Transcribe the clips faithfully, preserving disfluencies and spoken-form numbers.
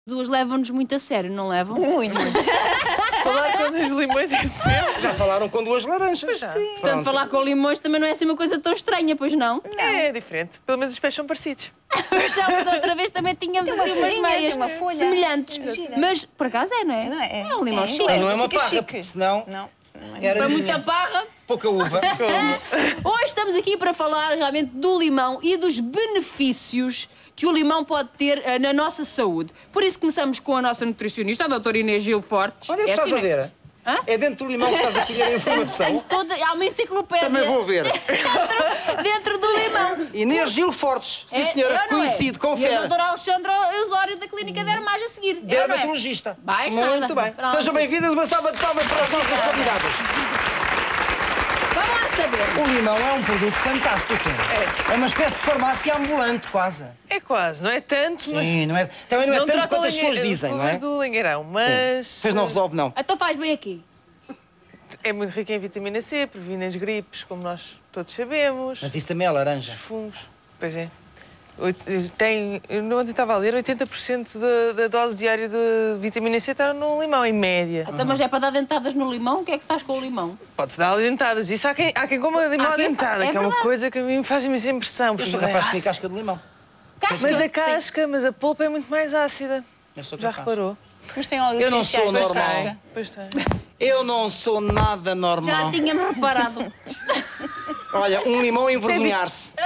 Duas levam-nos muito a sério, não levam? Muito. Falar com os limões é sempre. Já falaram com duas laranjas. Já. Portanto, Pronto. falar com limões também não é assim uma coisa tão estranha, pois não? É diferente. Pelo menos os pés são parecidos. Mas já da outra vez também tínhamos Tem uma assim umas folhinha, meias tem uma folha. semelhantes. Gira. Mas por acaso é, não é? Não é? É um limão É, chique. Não, não é uma Fica parra, chique. porque senão Não. não é. era Para de muita parra. pouca uva. Hoje estamos aqui para falar realmente do limão e dos benefícios que o limão pode ter uh, na nossa saúde. Por isso começamos com a nossa nutricionista, a doutora Inês Gil Fortes. Onde é que estás assim, a ver? Hã? É dentro do limão que estás a colher a Tem informação? toda, há uma enciclopédia Também vou ver. dentro, dentro do limão. Inês Gil Fortes. Sim, É, senhora. eu não é? Coincide, E a confere. doutora Alexandra Osório da Clínica Dermage a seguir. Eu não é? Dermatologista. Mais Muito nada. bem. Pronto. Sejam bem-vindas. Uma salva de palmas para as nossas convidadas. Vamos lá saber. O limão é um produto fantástico. É. É uma espécie de farmácia ambulante, quase. É quase, não é tanto, mas. Sim, não é, também não é tanto trata quanto as o pessoas lingue- dizem, os não é? problemas do lingueirão, mas. Pois não resolve, não. Então faz bem aqui. É muito rico em vitamina C, previne as gripes, como nós todos sabemos. Mas isso também é laranja. Os fungos. Pois é. Oit- Tem, eu não ontem estava a ler, oitenta por cento da, da dose diária de vitamina C está no limão, em média. Então, mas é para dar dentadas no limão? O que é que se faz com o limão? Pode-se dar dentadas. Isso há quem, há quem coma limão Há quem dentada, fa- é que é uma verdade. coisa que a mim me faz imensa impressão. Eu porque sou é capaz de comer ácido. casca de limão. Casca? Mas a Sim. casca, mas a polpa é muito mais ácida. Eu sou Já capaz. reparou? Mas tem óleos Eu não essenciais sou na normal. casca. Pois tem. Eu não sou nada Já normal. tínhamos reparado. Olha, um limão a envergonhar-se.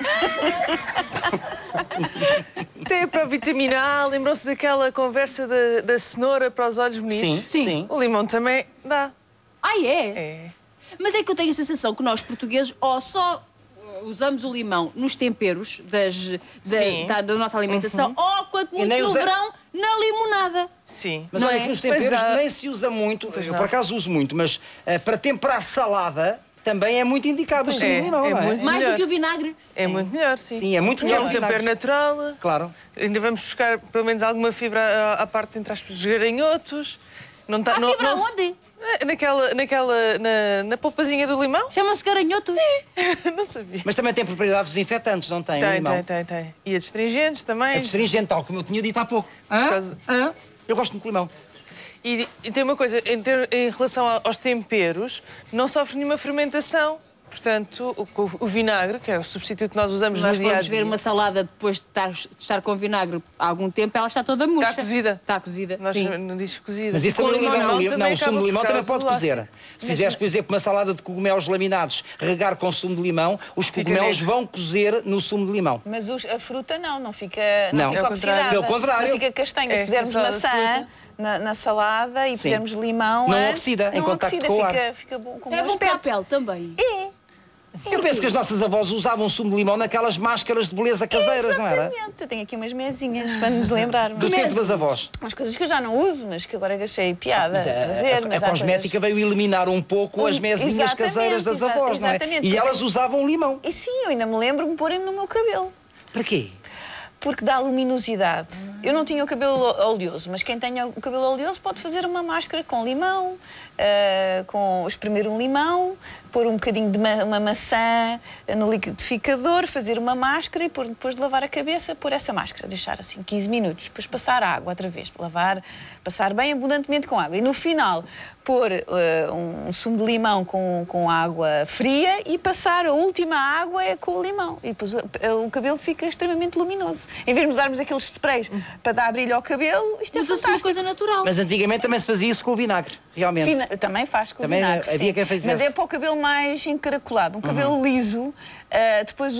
Tem para a vitamina A, lembrou-se daquela conversa da, da cenoura para os olhos bonitos? Sim, Sim. sim. O limão também dá. Ah, é? É. Mas é que eu tenho a sensação que nós, portugueses, ou só uh, usamos o limão nos temperos das, da, Sim. da, da nossa alimentação, ou, quanto muito, nem no usa- verão, na limonada. Sim. Mas Não olha é? que nos Mas temperos há- nem se usa muito. Eu, não. por acaso, uso muito, mas eh, para temperar salada também é muito indicado o sumo é, de limão, é não é? muito- Mais Melhor. do que o vinagre. É muito melhor, sim. Sim, é muito Porque é melhor um que o tempero vinagre. natural. Claro. Ainda vamos buscar pelo menos alguma fibra à, à parte entre aspas dos garanhotos. Não tá, Há não, fibra não se- aonde? É, Naquela, naquela, na, na polpazinha do limão? Chamam-se garanhotos. Não sabia. Mas também tem propriedades desinfetantes, não tem? o Tem, limão? tem, tem, tem. E adstringentes também. É astringente, tal como eu tinha dito há pouco. Hã? causa- Hã? Eu gosto muito de limão. E, e tem uma coisa, em, ter- em relação a- aos temperos, não sofre nenhuma fermentação. Portanto, o, o- o vinagre, que é o substituto que nós usamos Nós no dia a formos dia. ver uma salada depois de estar, de estar com vinagre há algum tempo, ela está toda murcha. Está cozida. Está cozida, Nós sim. não diz cozida. Mas isso Com também limão não, não, não, também o sumo acaba de limão por também causa pode do cozer. ácido. Se fizeres, por exemplo, uma salada de cogumelos laminados, regar com sumo de limão, os Fica cogumelos negro. vão cozer no sumo de limão. Mas os- a fruta não, não fica, Não. não fica É o contrário. oxidada. É o contrário. Não fica castanha. É, Se pusermos a salada de maçã fruta. na, na salada e Sim. pusermos limão Não antes, oxida em não contacto oxida, com o ar. fica, fica bom com É bom bom para a aspecto. pele também. É. Eu penso que as nossas avós usavam sumo de limão naquelas máscaras de beleza caseiras, não era? Exatamente. Eu tenho aqui umas mesinhas para nos lembrarmos. Do tempo das avós. Umas coisas que eu já não uso, mas que agora achei piada Mas a, fazer. a- mas a há cosmética veio eliminar um pouco Um- as mesinhas exatamente, caseiras das exa- avós, não é? exatamente, E porque- elas usavam limão. coisas- E sim, eu ainda me lembro de me porem no meu cabelo. Para quê? Porque dá luminosidade. Eu não tinha o cabelo oleoso, mas quem tenha o cabelo oleoso pode fazer uma máscara com limão, ah, com espremer um limão, pôr um bocadinho de ma uma maçã no liquidificador, fazer uma máscara e pôr, depois de lavar a cabeça, pôr essa máscara, deixar assim quinze minutos, depois passar água outra vez, lavar, passar bem abundantemente com água. E no final, pôr ah, um, um sumo de limão com, com água fria e passar a última água é com o limão. E depois o, o cabelo fica extremamente luminoso. Em vez de usarmos aqueles sprays para dar brilho ao cabelo, isto é Usa-se uma fantástico. coisa natural. Mas antigamente também se fazia isso com o vinagre, realmente. Fina- também faz com Também o vinagre, havia sim. quem fizesse. Mas é para o cabelo mais encaracolado. Um cabelo liso, ah, depois o,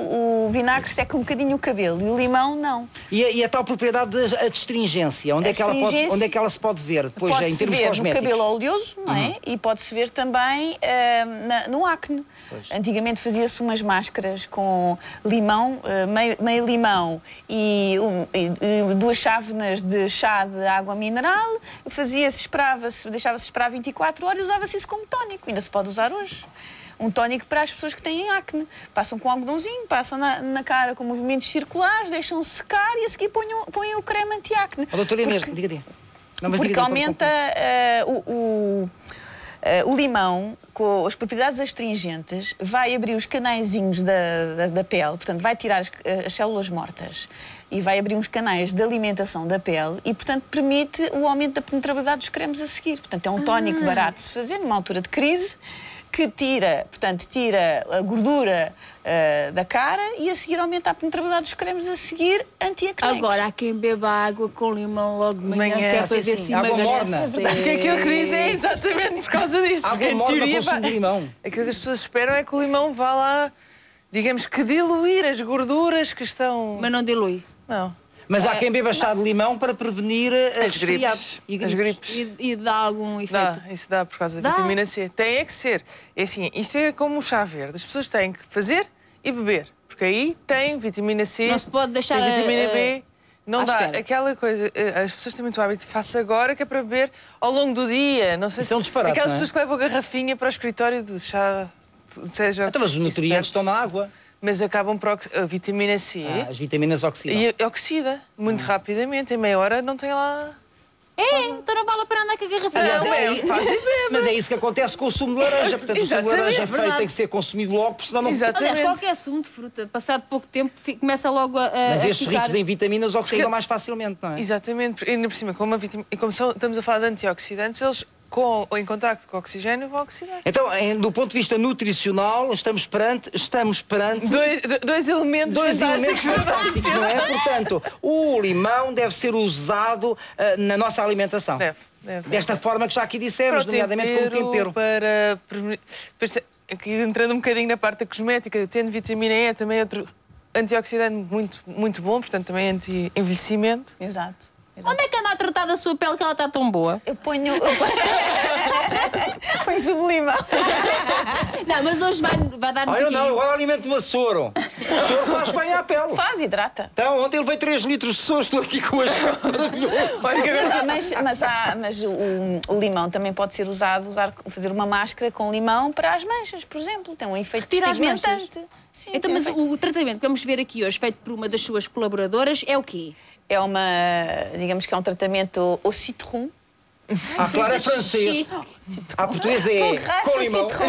o vinagre seca um bocadinho o cabelo e o limão não. E a, e a tal propriedade da astringência, onde, A é que ela pode, astringência- onde é que ela se pode ver depois em Pode-se termos ver no cosméticos? cabelo oleoso, não é? E pode-se ver também ah, na- no acne. Pois. Antigamente fazia-se umas máscaras com limão, ah, meio, meio limão e, um- e- e duas chávenas de chá de água mineral. Fazia-se, esperava-se, deixava-se esperar vinte e quatro horas e usava-se isso como tónico. Ainda se pode usar hoje. Um tónico para as pessoas que têm acne. Passam com algodãozinho, passam na, na cara com movimentos circulares, deixam secar e a seguir ponham, ponham o creme anti-acne. Oh, doutora Inês, Porque- diga, diga. Não, mas porque diga, diga, aumenta ah, o, o- Uh, o limão, com as propriedades astringentes, vai abrir os canaizinhos da, da, da pele, portanto, vai tirar as, as células mortas e vai abrir uns canais de alimentação da pele e, portanto, permite o aumento da penetrabilidade dos cremes a seguir. Portanto, é um tónico ah. barato de se fazer numa altura de crise, que tira, portanto, tira a gordura uh, da cara e a seguir aumenta a penetrabilidade dos cremes a seguir anti-acnéicos. Agora, há quem beba água com limão logo de manhã, manhã que é para ver se água emagrece. morna. O que é aquilo que dizem é exatamente por causa disso. Água Porque, em morna teoria, com sumo de limão. aquilo que as pessoas esperam é que o limão vá lá, digamos que diluir as gorduras que estão... Mas não dilui. Não. Mas há É, quem beba chá de limão para prevenir As resfriados gripes. e As gripes. E, e dá algum efeito? Dá, isso dá por causa da Dá? vitamina C. Tem é que ser. É assim, isto é como o chá verde. As pessoas têm que fazer e beber. Porque aí tem vitamina C, Não se pode deixar tem vitamina a- B. Não à dá. espera. Aquela coisa, as pessoas têm muito hábito, faça agora, que é para beber ao longo do dia. Não sei Isso se é um disparate, aquelas não é? pessoas que levam a garrafinha para o escritório de chá, seja. Então, mas os nutrientes isso estão na água. Mas acabam por oxi- a vitamina C Ah, as vitaminas oxidam. e oxida muito rapidamente. Em meia hora não tem lá. É, então não vale a pena andar com a garrafa. Aliás, Não, é, é, faz mas é isso que acontece com o sumo de laranja. Portanto, o sumo de Exatamente, laranja é feito verdade. tem que ser consumido logo, porque senão não... Exatamente. Aliás, qualquer sumo de fruta, passado pouco tempo, fi- começa logo a, a Mas a estes ficar... ricos em vitaminas oxidam Porque- mais facilmente, não é? Exatamente, porque ainda por cima, como, a vitam- e como são- estamos a falar de antioxidantes, eles com, em contacto com o oxigênio vão oxidar. Então, em- do ponto de vista nutricional, estamos perante, estamos perante Dois, do- dois elementos dois fantásticos elementos da nossa fantásticos, não é? Portanto, o limão deve ser usado ah, na nossa alimentação. Deve, deve. Desta forma que já aqui dissemos, Para o nomeadamente como tempero. Para prevenir- Depois, aqui entrando um bocadinho na parte da cosmética, tendo vitamina E, também é outro antioxidante muito, muito bom, portanto também anti-envelhecimento. Exato. Exato. Onde é que anda a tratar da sua pele que ela está tão boa? Eu ponho... Eu ponho sumo de limão. Não, mas hoje vai, vai dar-nos Ah, eu aqui... não, agora alimento-me a soro. O soro faz bem à pele. Faz, hidrata. Então, ontem levei três litros de soro, estou aqui com as maravilhoso. Mas, mas, há- mas o, o limão também pode ser usado, usar, fazer uma máscara com limão para as manchas, por exemplo. Tem um efeito Retira as manchas? despigmentante. Sim, Então, tem um mas efeito- o tratamento que vamos ver aqui hoje, feito por uma das suas colaboradoras, é o quê? É uma, digamos que é um tratamento au citron. Ah, claro, é francês. A portuguesa é Com raça com limão. citron.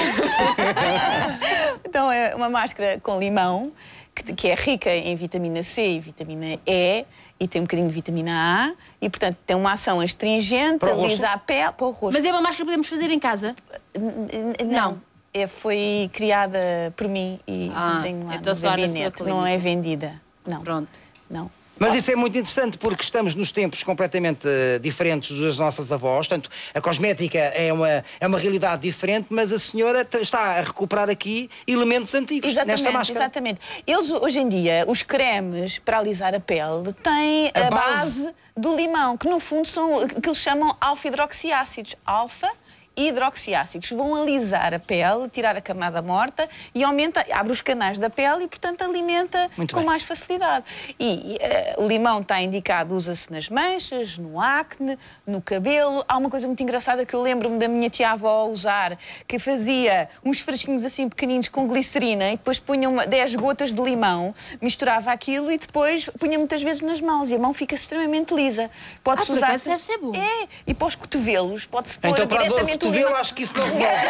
Então é uma máscara com limão, que, que é rica em vitamina C e vitamina E, e tem um bocadinho de vitamina A, e portanto tem uma ação astringente, Para o rosto? alisa a pele, para o rosto. Mas é uma máscara que podemos fazer em casa? N- n- Não. Não. É, foi criada por mim e Ah, tenho lá então no só na sua gabinete. Não clínica. é vendida. Não. Pronto. Não. Mas isso é muito interessante porque estamos nos tempos completamente eh, diferentes das nossas avós. Portanto, a cosmética é uma, é uma realidade diferente, mas a senhora t- está a recuperar aqui elementos antigos Exatamente, nesta máscara. exatamente. Eles, hoje em dia, os cremes para alisar a pele têm A a, base- base... do limão, que no fundo são o que eles chamam alfa-hidroxiácidos. Alfa hidroxiácidos vão alisar a pele, tirar a camada morta e aumenta, abre os canais da pele e, portanto, alimenta Muito com bem. mais facilidade. E eh, o limão está indicado, usa-se nas manchas, no acne, no cabelo. Há uma coisa muito engraçada que eu lembro-me da minha tia-avó usar, que fazia uns frasquinhos assim pequeninos com glicerina e depois punha uma, dez gotas de limão, misturava aquilo e depois punha muitas vezes nas mãos e a mão fica extremamente lisa. Pode-se Ah, por usar... acaso deve ser bom. É, e para os cotovelos pode-se pôr Então, para a dor de diretamente o cotovelo, limão. acho que isso não resolve.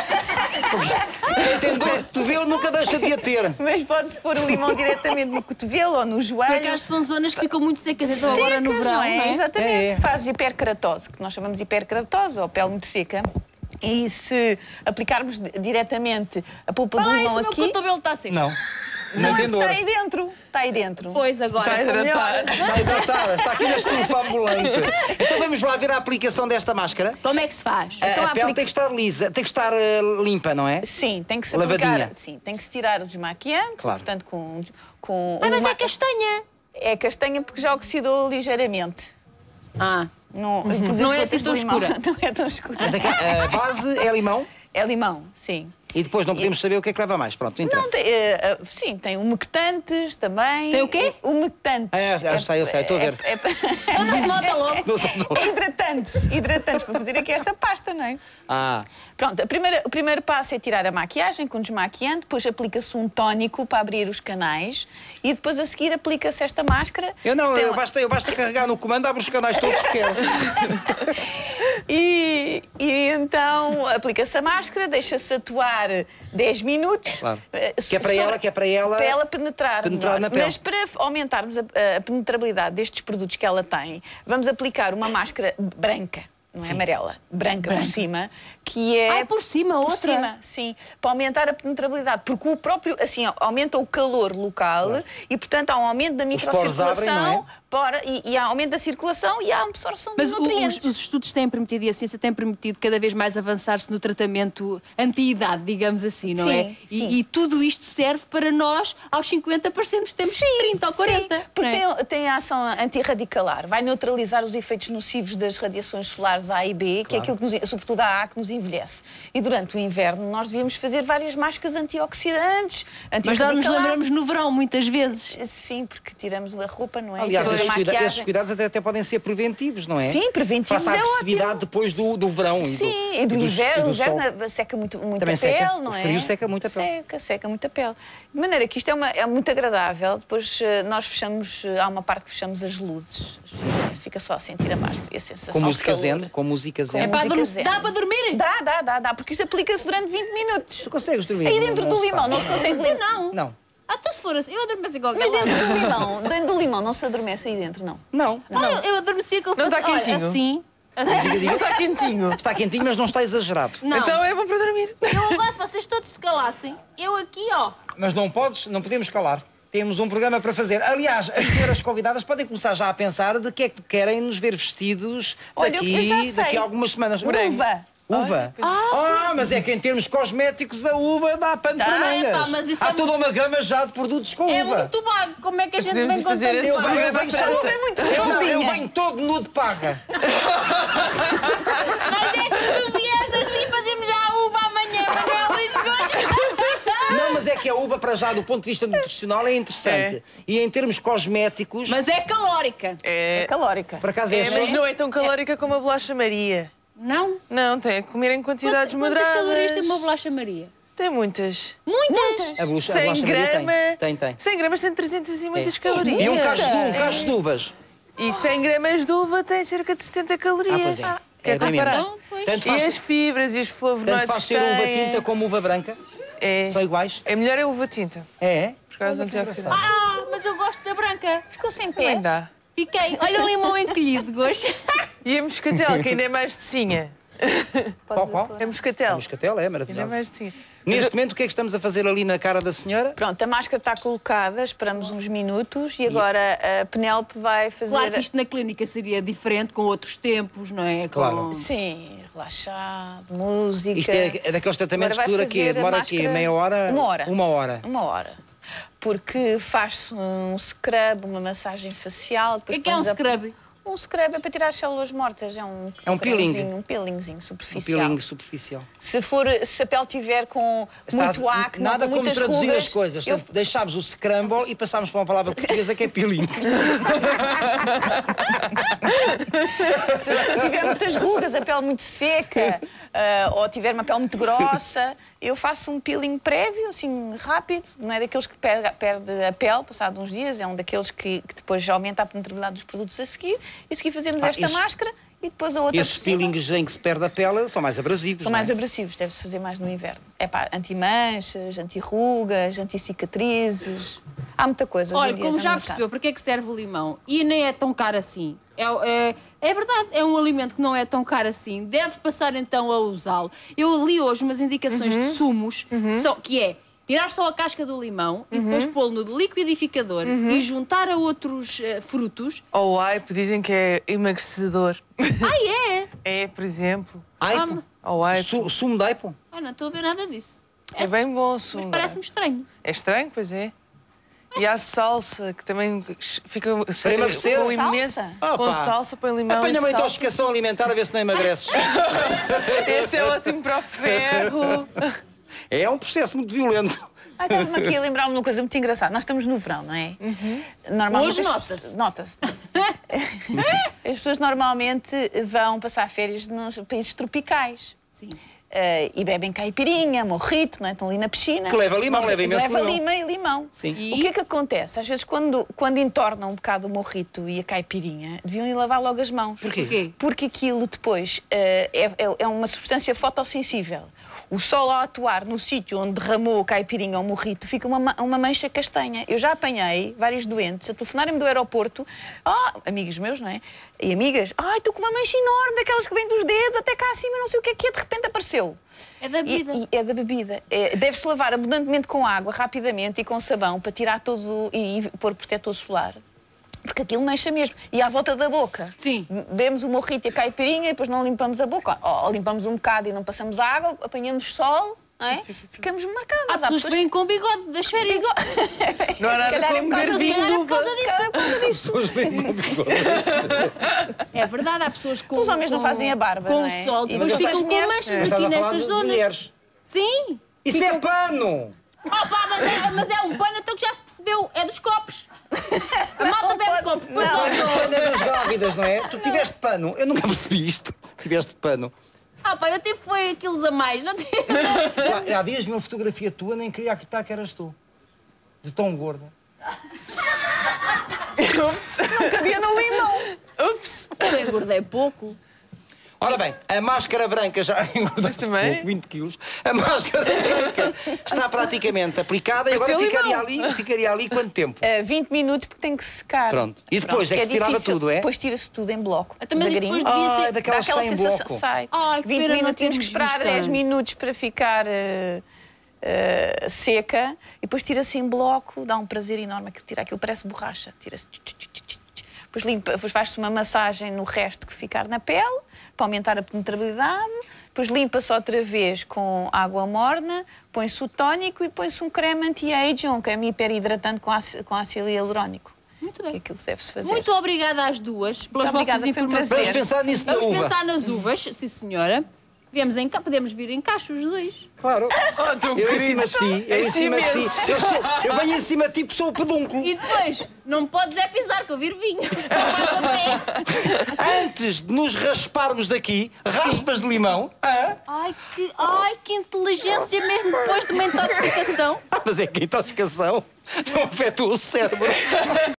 Quem tem dor de cotovelo nunca deixa de a ter. Mas pode-se pôr o limão diretamente no cotovelo ou no joelho. Por acaso são zonas que ficam muito secas, então agora no Secas, verão, não é? não é? Exatamente. É, é. Faz hiperkeratose, que nós chamamos de hiperkeratose, ou pele muito seca. E se aplicarmos di- diretamente a polpa Fala do aí, se limão o meu aqui... cotovelo está seco. Não. Não Não, tem dor. está aí dentro. Está aí dentro. Pois, agora. Está a hidratar. Está hidratada, está aqui na estufa ambulante. Então vamos lá ver a aplicação desta máscara. Como é que se faz? A, Então, a pele aplica- tem que estar lisa, tem que estar eh, limpa, não é? Sim, tem que se Lavadinha. aplicar... Sim, tem que se tirar o desmaquiante, Claro. portanto, com... com Ah, mas uma- é castanha. É castanha porque já oxidou ligeiramente. Ah, Não, Não é assim tão escura. Não é tão escura. Mas aqui, a base é limão. É limão, sim. E depois não podemos saber o que é que leva mais. Pronto, não interessa. Não, tem, uh, uh, sim, tem umectantes também. Tem o quê? Umectantes. É, eu sei, eu sei, estou a ver. É, é, Não se nota logo. Não se nota logo. é hidratantes, hidratantes para fazer aqui esta pasta, não é? Ah, Pronto, a primeira, o primeiro passo é tirar a maquiagem com desmaquiante, depois aplica-se um tónico para abrir os canais e depois a seguir aplica-se esta máscara. eu não, Tem eu uma- basta, eu basta carregar no comando, abro os canais todos que quero. E, e então aplica-se a máscara, deixa-se atuar dez minutos. Claro. Eh, Que é para só- ela, que é para ela... Para ela penetrar, penetrar melhor. na pele. Mas para aumentarmos a, a penetrabilidade destes produtos que ela tem, vamos aplicar uma máscara branca. Não é amarela, branca, por cima, que é... Ah, por cima, por outra? cima, sim, para aumentar a penetrabilidade, porque o próprio, assim, aumenta o calor local e, portanto, há um aumento da poros abrem, microcirculação não para, e, e há aumento da circulação e há absorção Mas de o- nutrientes. os, os estudos têm permitido e a ciência tem permitido cada vez mais avançar-se no tratamento anti-idade, digamos assim, não Sim, é? E, sim. e tudo isto serve para nós, aos cinquenta, parecermos que temos trinta ou quarenta. Sim, porque não é? tem, tem a ação antirradicalar, vai neutralizar os efeitos nocivos das radiações solares A e B, que é aquilo que nos, sobretudo a A, que nos envelhece. E durante o inverno nós devíamos fazer várias máscaras antioxidantes, Mas já nos antirradicalar. lembramos no verão, muitas vezes. Sim, porque tiramos a roupa, não é? Aliás, Tiramos esses, a cuida- maquiagem. esses cuidados até, até podem ser preventivos, não é? Sim, preventivos Faça a é agressividade ótimo. depois do, do verão. e do- Sim, e do, e do- inverno, e do o inverno sol. seca muito, muito Também a seca. pele, não O é? frio seca muito a pele. Seca, seca muito a pele. De maneira que isto é, uma, é muito agradável. Depois eh, nós fechamos, eh, há uma parte que fechamos as luzes. Assim, assim, fica só a sentir a máscara e a sensação Com de música calor. zen, com música É zen. para música adorme- zen. Dá para dormir? Dá, dá, dá, dá, porque isto aplica-se durante vinte minutos. Tu consegues dormir? Aí Não- dentro não do se limão faz. não se consegue ler. Não. Não. Ah, então se for assim, eu adormeci com Mas aquela. dentro do limão, dentro do limão não se adormece aí dentro, não. Não. Ah, eu, eu adormeci com Não está olha, quentinho? assim. assim. Não está quentinho. Está quentinho, mas não está exagerado. Não. Então é bom para dormir. Eu gosto, vocês todos se calassem. Eu aqui, ó. Mas não podes, não podemos calar. Temos um programa para fazer. Aliás, as senhoras convidadas podem começar já a pensar de que é que querem nos ver vestidos Olha, eu daqui, já sei. daqui a algumas semanas. Uva. Uva? Ah, mas é que em termos cosméticos a uva dá pano Dá, para mangas. epá, mas isso Há é toda uma gama já de produtos com É uva. muito vago. Como é que a Mas gente podemos vem ir com fazer tanto esse Eu, vago? venho- eu Uva venho para a só- França. É muito eu, não, eu redondinha. venho todo nu de paga. Mas é que se tu vieres assim, fazemos já a uva amanhã, Manuel Lisboa. Não, mas é que a uva, para já, do ponto de vista nutricional, é interessante. É. E em termos cosméticos, Mas é calórica. É, Calórica. por acaso é, é, mas não é tão calórica como a bolacha Maria. Não? Não, tem que comer em quantidades Quantas, quantas moderadas. calorias tem uma bolacha Maria? Tem muitas. Muitas! A bolacha, a cem bolacha Maria gramas. tem. Tem, tem. cem gramas tem trezentas e muitas É. calorias. E um cacho de, um cacho de uvas. E cem gramas de uva tem cerca de setenta calorias. Ah, pois é. Quer É bem comparar? menos. Então, pois. Tanto E faz, as fibras e os tanto flavonoides faz que ser uva têm. tinta como uva branca. É. São iguais. É melhor é uva tinta, É? por causa do Olha que antioxidante. Ah, mas eu gosto da branca. Ficou sem Também pés. dá. Fiquei. Olha o limão encolhido, gosto. E a moscatel, que ainda é mais docinha. Qual, qual? A moscatel. A moscatel é Ainda é maravilhosa. mais docinha. Neste momento, o que é que estamos a fazer ali na cara da senhora? Pronto, a máscara está colocada, esperamos uns minutos e agora a Penélope vai fazer... Claro que isto na clínica seria diferente, com outros tempos, não é? Com- Claro. Sim, relaxado, música... Isto é, é daqueles tratamentos que Agora dura vai quê? fazer a Demora aqui máscara- meia hora? Uma hora. Uma hora. Uma hora. Porque faz-se um scrub, uma massagem facial... O que é que é um depois pões a- scrub? Um scrub é para tirar as células mortas, é um... É um peeling. cremezinho, Um peelingzinho Um superficial. peeling superficial. Se, for, se a pele tiver com Estás- muito acne, nada com como muitas traduzir rugas... as coisas. eu- Portanto, deixámos o scramble e passámos para uma palavra portuguesa que é peeling. Se a pessoa tiver muitas rugas, a pele muito seca, ah, ou tiver uma pele muito grossa, eu faço um peeling prévio, assim, rápido. Não é daqueles que perde, perde a pele passado uns dias, é um daqueles que, que depois aumenta a penetrabilidade dos produtos a seguir. E a seguir fazemos Ah, esta esses- máscara e depois a outra Esses por cima. peelings em que se perde a pele são mais abrasivos. São não é? mais abrasivos, deve-se fazer mais no inverno. É pá, anti-manchas, anti-rugas, anti-cicatrizes. Há muita coisa. hoje em Olha, dia como no já mercado. percebeu, para que é que serve o limão? E nem é tão caro assim. É, é, é verdade, é um alimento que não é tão caro assim. Deve passar então a usá-lo. Eu li hoje umas indicações Uhum. de sumos, só- que é tirar só a casca do limão e Uhum. depois pô-lo no liquidificador e juntar a outros eh, frutos. Ou o aipo, dizem que é emagrecedor. Ah, é? É, por exemplo. Aipo? Ou aipo. Su- Sumo de aipo? Ah, não estou a ver nada disso. É bem bom o sumo. Mas parece-me estranho. É estranho, pois é. E há salsa, que também fica Para emagrecer? com imenso. Salsa? Ah, Com pá. salsa, põe limão Apanha e uma salsa. intoxicação alimentar a ver se não emagreces. Esse é ótimo para o ferro. É um processo muito violento. Ah, estava-me aqui a lembrar-me de uma coisa muito engraçada. Nós estamos no verão, não é? Uhum. Normalmente Hoje as nota-se. pessoas- Nota-se. As pessoas normalmente vão passar férias nos países tropicais. Sim. Uh, e bebem caipirinha, morrito, não é? Estão ali na piscina. Que leva limão, leva imenso Leva limão. lima e limão. Sim. E? O que é que acontece? Às vezes, quando, quando entornam um bocado o morrito e a caipirinha, deviam ir lavar logo as mãos. Porquê? Porquê? Porque aquilo depois uh, é, é, é uma substância fotossensível. O sol, ao atuar no sítio onde derramou a caipirinha ou o morrito, fica uma, ma- uma mancha castanha. Eu já apanhei vários doentes a telefonarem-me do aeroporto, ah, amigos meus, não é? E amigas, ai, estou com uma mancha enorme, daquelas que vêm dos dedos até cá acima, não sei o que é que é, de repente apareceu. É da bebida. E, e é da bebida. É, deve-se lavar abundantemente com água, rapidamente, e com sabão, para tirar todo e, e pôr protetor solar. Porque aquilo mancha mesmo. E à volta da boca. Sim. Bebemos o morrito e a caipirinha e depois não limpamos a boca. Ou limpamos um bocado e não passamos água, apanhamos sol, não é? Ficamos marcadas. Há pessoas que vêm com bigode das férias. Não há nada como beber vinho de uva. Por causa disso. Pessoas bem com bigode. É verdade, há pessoas com. Os homens não com- fazem a barba, Com não é? sol, E depois depois ficam as com mulheres- manchas Mas aqui estás a falar nestas de zonas. mulheres. Sim. Isso é pano! Oh, pá, mas, é, mas é um pano, então que já se percebeu. É dos copos. A malta bebe copos. Depois Não, ao Pano sol. é das grávidas, não é? Tu tiveste pano. Eu nunca percebi isto. Tiveste pano. Ah, pá, eu tive foi quilos a mais. Não tive. Há, há dias vi uma fotografia tua, nem queria acreditar que eras tu. De tão gorda. Ups. Não cabia no limão. Ups. Eu engordei pouco. Ora bem, a máscara branca já engordaste também? pouco, vinte quilos. A máscara branca está praticamente aplicada e agora Pareceu ficaria limão. ali, ficaria ali quanto tempo? Uh, vinte minutos porque tem que secar. Pronto. E depois é que se tirava difícil. tudo, é? Depois tira-se tudo em bloco. Até mas isto devagarinho. depois devia Ah, ser. daquelas Dá aquela sem sensação, bloco. sai. Ai, que vinte pena não minutinhos que termos esperar visto dez antes. minutos para ficar uh, uh, seca e depois tira-se em bloco, dá um prazer enorme aquilo, tira aquilo, parece borracha. Tira-se. Depois, limpa, depois faz-se uma massagem no resto que ficar na pele, para aumentar a penetrabilidade. Depois limpa-se outra vez com água morna, põe-se o tónico e põe-se um creme anti-aging, um creme hiperidratante com ácido, com ácido hialurônico. Muito Que é bem. aquilo que deve-se fazer. Muito obrigada às duas pelas Muito vossas obrigada, foi um informações. prazer. Vamos pensar nisso da Vamos uva. pensar nas uvas, sim senhora. Viemos em cá, podemos vir em caixa os dois. Claro. Oh, tão Eu em querido. cima de ti, eu em É cima de ti. imenso. Eu, sou, eu venho em cima de ti porque sou o pedúnculo. E depois, não podes é pisar, que eu vir vinho. Antes de nos rasparmos daqui, raspas de limão. Ah, Ai, que, ai, que inteligência mesmo depois de uma intoxicação. mas é que a intoxicação não afetou o cérebro.